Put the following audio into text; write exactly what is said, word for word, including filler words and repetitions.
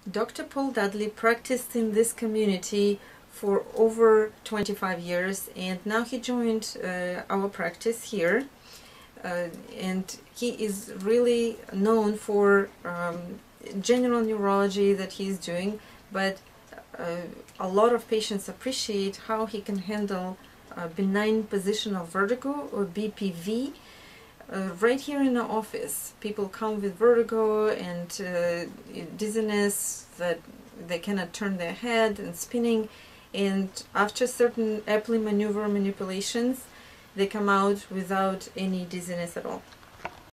Doctor Paul Dudley practiced in this community for over twenty-five years, and now he joined uh, our practice here, uh, and he is really known for um, general neurology that he is doing, but uh, a lot of patients appreciate how he can handle uh, benign positional vertigo, or B P V. Uh, right here in the office, people come with vertigo and uh, dizziness that they cannot turn their head and spinning, and after certain Epley maneuver manipulations, they come out without any dizziness at all.